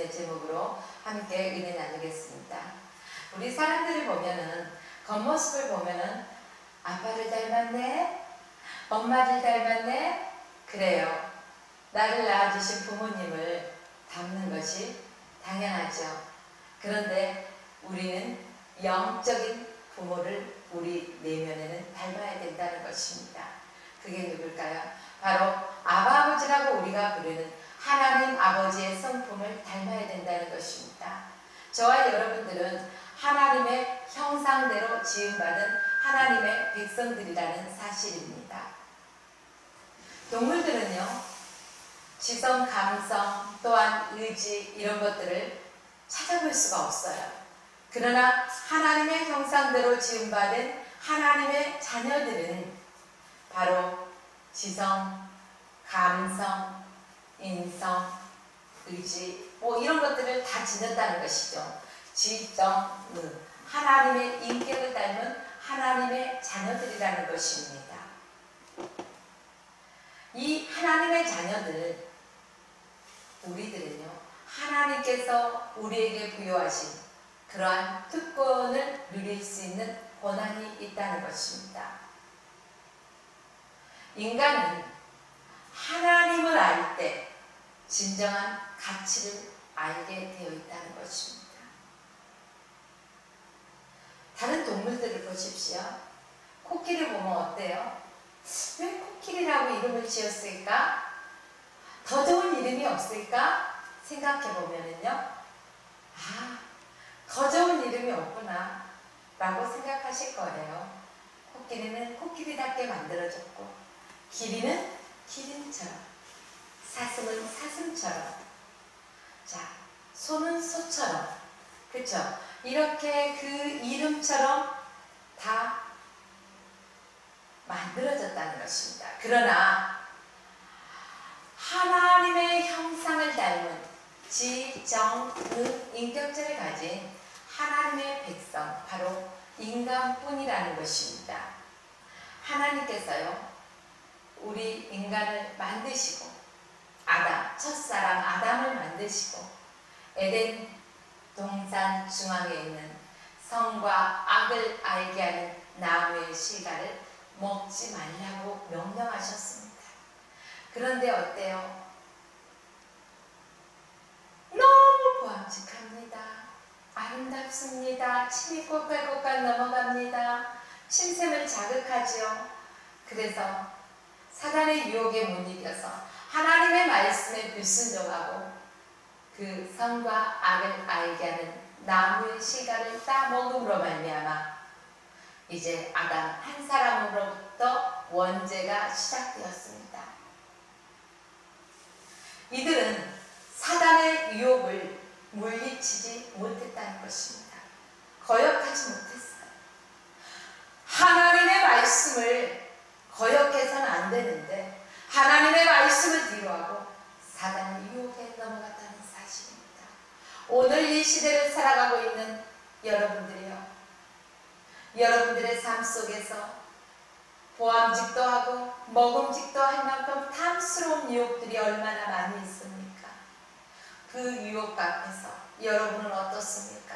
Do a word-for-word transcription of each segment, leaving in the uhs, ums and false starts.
말씀의 제목으로 함께 은혜 나누겠습니다. 우리 사람들을 보면은, 겉모습을 보면은 아빠를 닮았네, 엄마를 닮았네, 그래요. 나를 낳아주신 부모님을 닮는 것이 당연하죠. 그런데 우리는 영적인 부모를 우리 내면에는 닮아야 된다는 것입니다. 그게 누굴까요? 바로 아바아버지라고 우리가 부르는 하나님 아버지의 성품을 닮아야 된다는 것입니다. 저와 여러분들은 하나님의 형상대로 지음받은 하나님의 백성들이라는 사실입니다. 동물들은요, 지성, 감성, 또한 의지 이런 것들을 찾아볼 수가 없어요. 그러나 하나님의 형상대로 지음받은 하나님의 자녀들은 바로 지성, 감성, 인성, 의지 뭐 이런 것들을 다 지녔다는 것이죠. 지정, 의, 하나님의 인격을 닮은 하나님의 자녀들이라는 것입니다. 이 하나님의 자녀들, 우리들은요, 하나님께서 우리에게 부여하신 그러한 특권을 누릴 수 있는 권한이 있다는 것입니다. 인간은 하나님을 알 때 진정한 가치를 알게 되어 있다는 것입니다. 다른 동물들을 보십시오. 코끼리 보면 어때요? 왜 코끼리라고 이름을 지었을까? 더 좋은 이름이 없을까? 생각해 보면은요, 아, 더 좋은 이름이 없구나 라고 생각하실 거예요. 코끼리는 코끼리답게 만들어졌고, 기린은 기린처럼, 사슴은 사슴처럼, 자, 소는 소처럼, 그쵸? 이렇게 그 이름처럼 다 만들어졌다는 것입니다. 그러나 하나님의 형상을 닮은 지, 정, 은, 인격체를 가진 하나님의 백성, 바로 인간뿐이라는 것입니다. 하나님께서요, 우리 인간을 만드시고, 아담, 첫사람 아담을 만드시고, 에덴 동산 중앙에 있는 선과 악을 알게 하는 나무의 실과를 먹지 말라고 명령하셨습니다. 그런데 어때요? 너무 보암직합니다. 아름답습니다. 침이 꼬깔꼬깔 넘어갑니다. 침샘을 자극하지요. 그래서 사단의 유혹에 못 이겨서 하나님의 말씀에 불순종하고 그 선과 악을 알게 하는 나무의 실과를 따먹음으로 말미암아 이제 아담 한 사람으로부터 원죄가 시작되었습니다. 이들은 사단의 유혹을 물리치지 못했다는 것입니다. 거역하지 못했어요. 하나님의 말씀을 거역해서는 안 되는데 하나님의 말씀을 뒤로하고 사단의 유혹에 넘어갔다는 사실입니다. 오늘 이 시대를 살아가고 있는 여러분들이요, 여러분들의 삶 속에서 보암직도 하고 먹음직도 할 만큼 탐스러운 유혹들이 얼마나 많이 있습니까? 그 유혹 앞에서 여러분은 어떻습니까?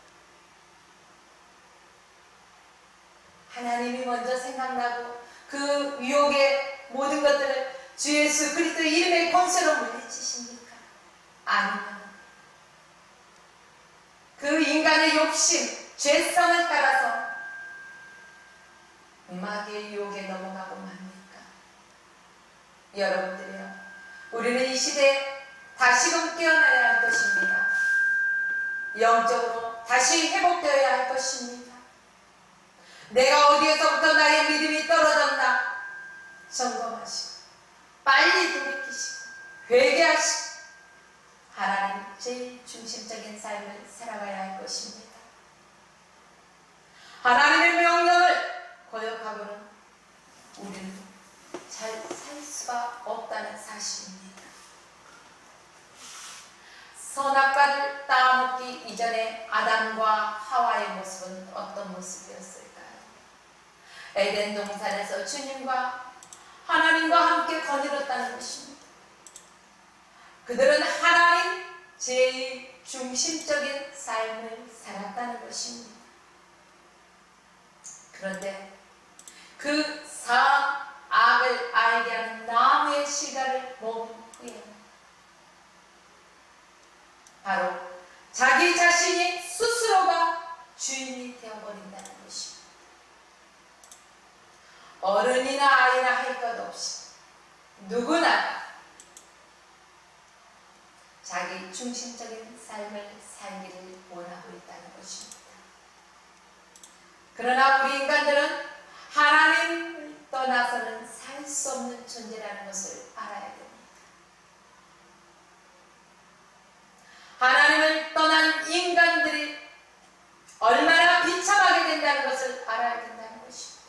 하나님이 먼저 생각나고 그 유혹의 모든 것들을 주 예수 그리스도 이름의 권세로 물리치십니까? 아니면 그 인간의 욕심, 죄성을 따라서 마귀의 유혹에 넘어가고 맙니까? 여러분들이요, 우리는 이 시대에 다시금 깨어나야 할 것입니다. 영적으로 다시 회복되어야 할 것입니다. 내가 어디에서부터 나의 믿음이 떨어졌나 점검하시고 빨리 돌이키시고 회개하시고 하나님 제일 중심적인 삶을 살아가야 할 것입니다. 하나님의 명령을 거역하고는 우리는 잘 살 수가 없다는 사실입니다. 선악과를 따먹기 이전에 아담과 하와의 모습은 어떤 모습이었을까요? 에덴 동산에서 주님과 하나님과 함께 거닐었다는 것입니다. 그들은 하나님 제일 중심적인 삶을 살았다는 것입니다. 그런데 그 사람 악을 알게 하는 나무의 실과를 먹은 후에 바로 자기 자신이 스스로가 주인이 되어버린다는 것입니다. 어른이나 아이나 할 것 없이 누구나 자기 중심적인 삶을 살기를 원하고 있다는 것입니다. 그러나 우리 인간들은 하나님을 떠나서는 살 수 없는 존재라는 것을 알아야 됩니다. 하나님을 떠난 인간들이 얼마나 비참하게 된다는 것을 알아야 된다는 것입니다.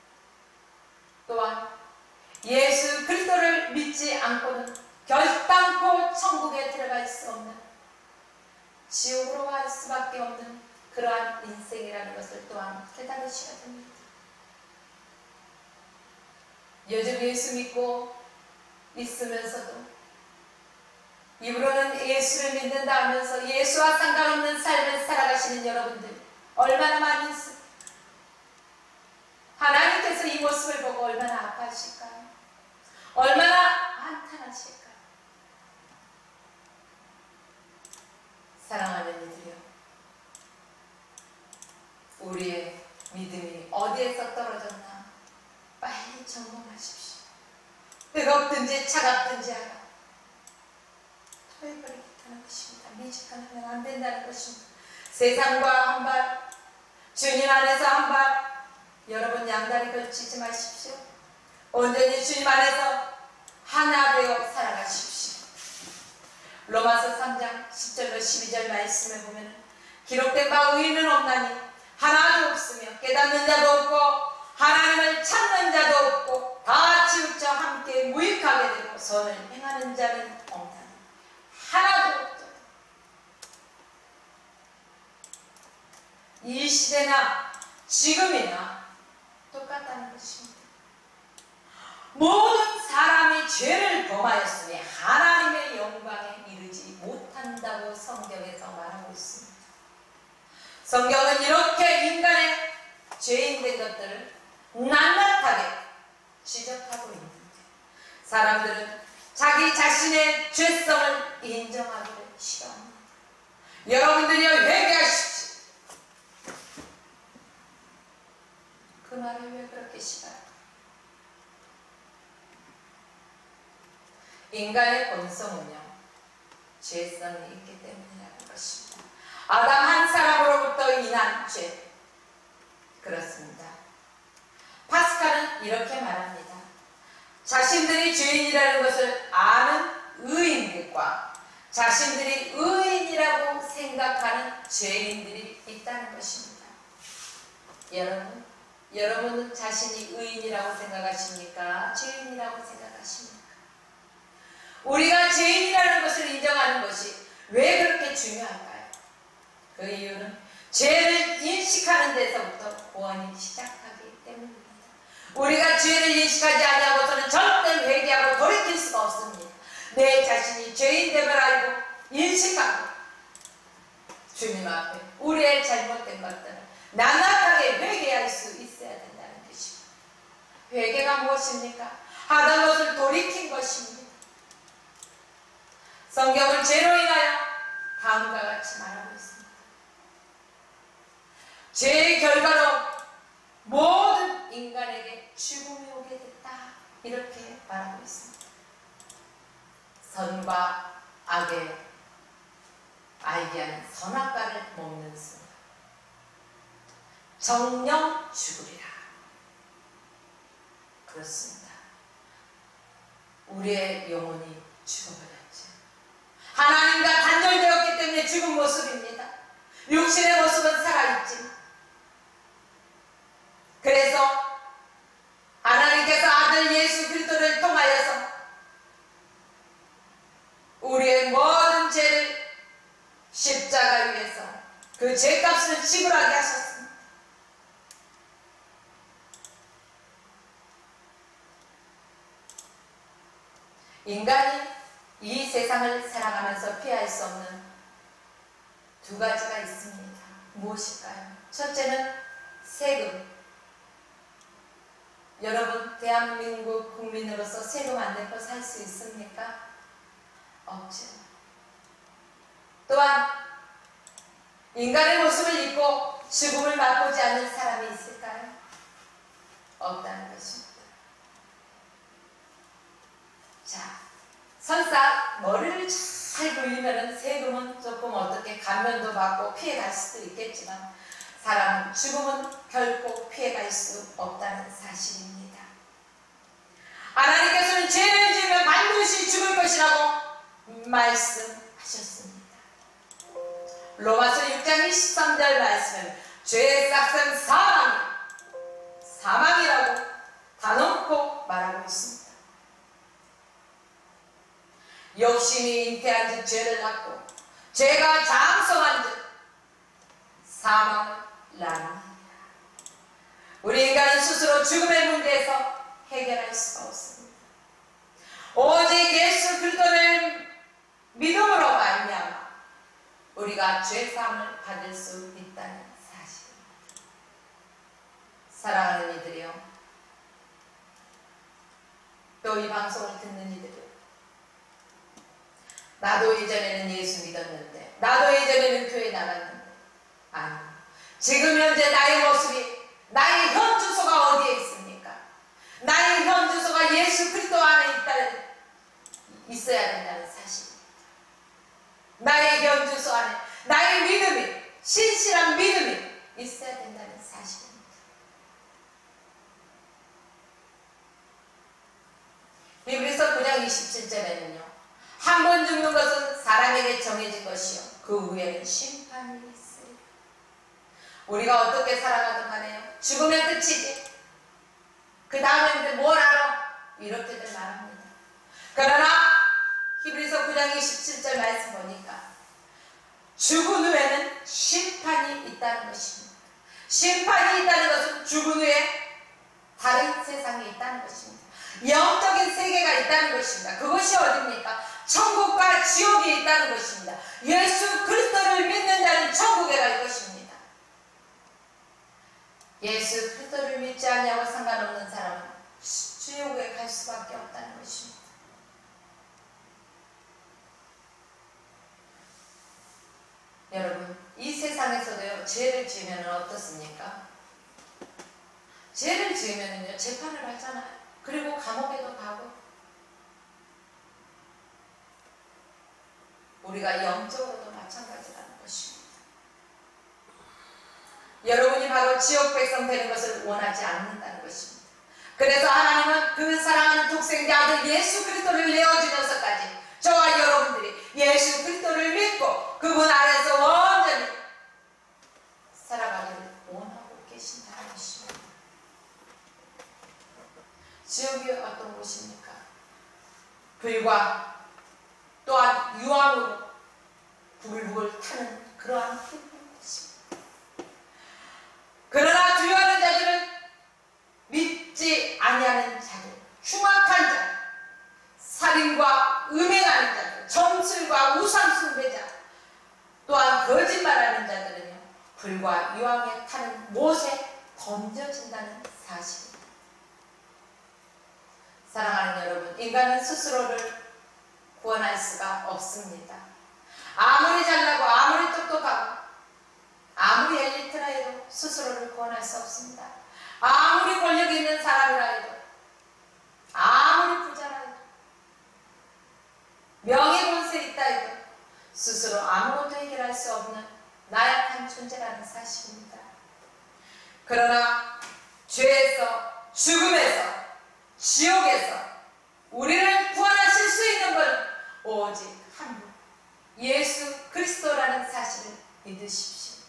또한 예수 그리스도를 믿지 않고는 결단코 천국에 들어갈 수 없는, 지옥으로 갈 수밖에 없는 그러한 인생이라는 것을 또한 깨달으셔야 됩니다. 요즘 예수 믿고 있으면서도 입으로는 예수를 믿는다 하면서 예수와 상관없는 삶을 살아가시는 여러분들 얼마나 많이 있습니까? 하나님께서 이 모습을 보고 얼마나 아파하실까요? 얼마나 한탄하실까요? 사랑하는 이들이여, 우리의 믿음이 어디에서 떨어졌나 빨리 점검하십시오. 뜨겁든지 차갑든지 알아 토해버리겠다는 것입니다. 미직하면 안 된다는 것입니다. 세상과 한 발, 주님 안에서 한 발, 여러분 양다리 걸치지 마십시오. 온전히 주님 안에서 하나 되어 살아가십시오. 로마서 삼 장 십 절로 십이 절 말씀을 보면 기록된 바 의인은 없나니 하나도 없으며 깨닫는 자도 없고 하나님을 찾는 자도 없고 다 치우쳐 함께 무익하게 되고 선을 행하는 자는 없나니 하나도 없다. 이 시대나 지금이나 똑같다는 것입니다. 모든 사람이 죄를 범하였으니 하나님의 영광에 이르지 못한다고 성경에서 말하고 있습니다. 성경은 이렇게 인간의 죄인된 것들을 낱낱하게 지적하고 있는데 사람들은 자기 자신의 죄성을 인정하기를 싫어합니다. 여러분들이여 회개하십시오. 그 말을 왜 그렇게 싫어할까? 인간의 본성은요, 죄성이 있기 때문이라는 것입니다. 아담 한 사람으로부터 인한 죄. 그렇습니다. 파스칼은 이렇게 말합니다. 자신들이 죄인이라는 것을 아는 의인들과 자신들이 의인이라고 생각하는 죄인들이 있다는 것입니다. 여러분, 여러분은 자신이 의인이라고 생각하십니까? 죄인이라고 생각하십니까? 우리가 죄인이라는 것을 인정하는 것이 왜 그렇게 중요할까요? 그 이유는 죄를 인식하는 데서부터 구원이 시작하기 때문입니다. 우리가 죄를 인식하지 아니하고서는 절대 회개하고 돌이킬 수가 없습니다. 내 자신이 죄인됨을 알고 인식하고 주님 앞에 우리의 잘못된 것들을 낱낱하게 회개할 수 있어야 된다는 것입니다. 회개가 무엇입니까? 하던 것을 돌이킨 것입니다. 성경은 죄로 인하여 다음과 같이 말하고 있습니다. 죄의 결과로 모든 인간에게 죽음이 오게 됐다. 이렇게 말하고 있습니다. 선과 악의 알게 하는 선악과를 먹는 순간 정령 죽으리라. 그렇습니다. 우리의 영혼이 죽어버렸죠. 하나님과 단절되었기 때문에 죽은 모습입니다. 육신의 모습은 살아있지. 그래서 하나님께서 아들 예수 그리스도를 통하여서 우리의 모든 죄를 십자가 위에서 그 죄값을 지불하게 하셨습니다. 인간이 이 세상을 살아가면서 피할 수 없는 두 가지가 있습니다. 무엇일까요? 첫째는 세금. 여러분, 대한민국 국민으로서 세금 안 내고 살 수 있습니까? 없죠. 또한 인간의 모습을 입고 죽음을 맛보지 않는 사람이 있을까요? 없다는 것입니다. 자, 설사 머리를 잘 굴리면 세금은 조금 어떻게 감면도 받고 피해갈 수도 있겠지만 사람은 죽음은 결코 피해갈 수 없다는 사실입니다. 하나님께서는 죄를 지으면 반드시 죽을 것이라고 말씀하셨습니다. 로마서 육 장 이십삼 절 말씀은 죄의 싹은 사망이 사망이라고 단언코 말하고 있습니다. 욕심이 잉태한 즉 죄를 낳고 죄가 장성한 즉 사망을 낳느니라. 우리 인간은 스스로 죽음의 문제에서 해결할 수가 없습니다. 오직 예수 그리스도를 믿음으로 말미암아 우리가 죄사함을 받을 수 있다는 사실입니다. 사랑하는 이들이요, 또 이 방송을 듣는 이들이요, 나도 이전에는 예수 믿었는데, 나도 이전에는 교회 나갔는데, 아니, 지금 현재 나의 모습이, 나의 현 주소가 어디에 있습니까? 나의 현 주소가 예수 그리스도 안에 있다, 있어야 된다는 사실입니다. 나의 현 주소 안에 나의 믿음이, 신실한 믿음이 있어야 된다는 사실입니다. 히브리서 구 장 이십칠 절에는요, 한 번 죽는 것은 사람에게 정해진 것이요 그 후에는 심판이 있어요. 우리가 어떻게 살아가든 간에요, 죽으면 끝이지, 그 다음에 뭘 알아? 이렇게들 말합니다. 그러나 히브리서 구 장 이십칠 절 말씀 보니까 죽은 후에는 심판이 있다는 것입니다. 심판이 있다는 것은 죽은 후에 다른 세상이 있다는 것입니다. 영적인 세계가 있다는 것입니다. 그것이 어디입니까? 천국과 지옥이 있다는 것입니다. 예수 그리스도를 믿는 자는 천국에 갈 것입니다. 예수 그리스도를 믿지 않냐고 상관없는 사람은 지옥에 갈 수밖에 없다는 것입니다. 여러분, 이 세상에서도요, 죄를 지으면 어떻습니까? 죄를 지으면요, 재판을 받잖아요. 그리고 감옥에도 가고. 우리가 영적으로도 마찬가지라는 것입니다. 여러분이 바로 지옥 백성 되는 것을 원하지 않는다는 것입니다. 그래서 하나님은 그 사랑하는 독생자 아들 예수 그리스도를 내어주면서까지 저와 여러분들이 예수 그리스도를 믿고 그분 안에서 완전히 살아가기를 원하고 계신다는 것입니다. 지옥이 어떤 곳입니까? 불과 또한 유황으로 부글부글 타는 그러한 깊은 곳입니다. 그러나 두려워하는 자들은 믿지 아니하는 자들, 흉악한 자, 살인과 음행하는 자들, 점술과 우상 숭배자, 또한 거짓말하는 자들은요, 불과 유황에 타는 못에 던져진다는 사실입니다. 사랑하는 여러분, 인간은 스스로를 구원할 수가 없습니다. 아무리 잘나고 아무리 똑똑하고 아무리 엘리트라 해도 스스로를 구원할 수 없습니다. 아무리 권력 있는 사람이라 해도, 아무리 부자라 해도, 명예권세 있다 해도 스스로 아무것도 해결할 수 없는 나약한 존재라는 사실입니다. 그러나 죄에서, 죽음에서, 지옥에서 우리를 구원하실 수 있는 건 오직 한 분, 예수 그리스도라는 사실을 믿으십시오.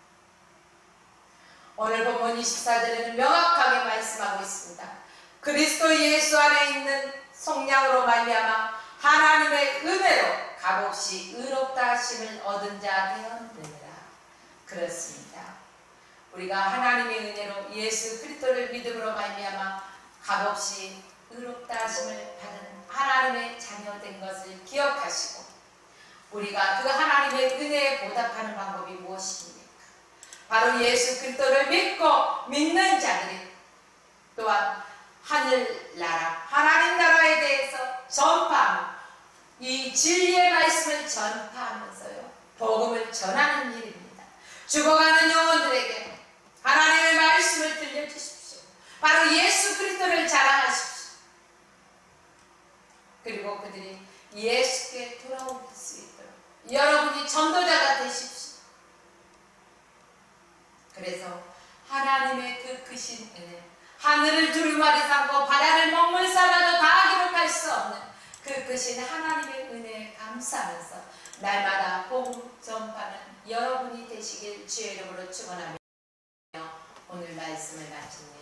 오늘 본문 이십사 절에는 명확하게 말씀하고 있습니다. 그리스도 예수 안에 있는 속량으로 말미암아 하나님의 은혜로 값없이 의롭다 하심을 얻은 자 되었느니라. 그렇습니다. 우리가 하나님의 은혜로 예수 그리스도를 믿음으로 말미암아 값없이 의롭다 하심을 받은 하나님의 자녀된 것을 기억하시고 우리가 그 하나님의 은혜에 보답하는 방법이 무엇입니까? 바로 예수 그리스도를 믿고 믿는 자들이 또한 하늘나라 하나님 나라에 대해서 전파하는 이 진리의 말씀을 전파하면서요 복음을 전하는 일입니다. 죽어가는 영혼들에게 하나님의 말씀을 들려주십시오. 바로 예수 그리스도를 자랑하십시오. 그리고 그들이 예수께 돌아올 수 있도록 여러분이 전도자가 되십시오. 그래서 하나님의 그 크신 은혜, 하늘을 두루마리 삼고 바다를 먹물 삼아도 다 기록할 수 없는 그 크신 하나님의 은혜에 감사하면서 날마다 복음 전파는 여러분이 되시길 주의 이름으로 축원하며 오늘 말씀을 마칩니다.